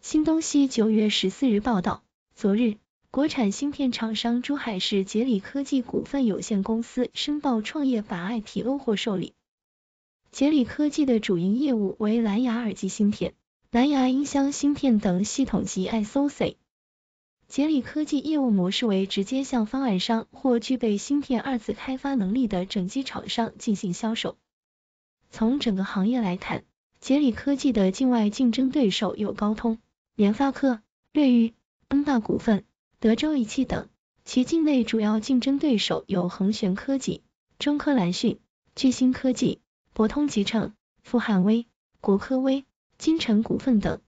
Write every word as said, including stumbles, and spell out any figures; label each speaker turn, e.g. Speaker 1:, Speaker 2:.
Speaker 1: 新东西九月十四日报道，昨日，国产芯片厂商珠海市捷理科技股份有限公司申报创业板 I P O 获受理。捷理科技的主营业务为蓝牙耳机芯片、蓝牙音箱芯片等系统级 S O C。捷理科技业务模式为直接向方案商或具备芯片二次开发能力的整机厂商进行销售。从整个行业来看，捷理科技的境外竞争对手有高通、联发科、瑞昱、恩大股份、德州仪器等，其境内主要竞争对手有恒玄科技、中科蓝讯、聚星科技、博通集成、富汉微、国科微、金城股份等。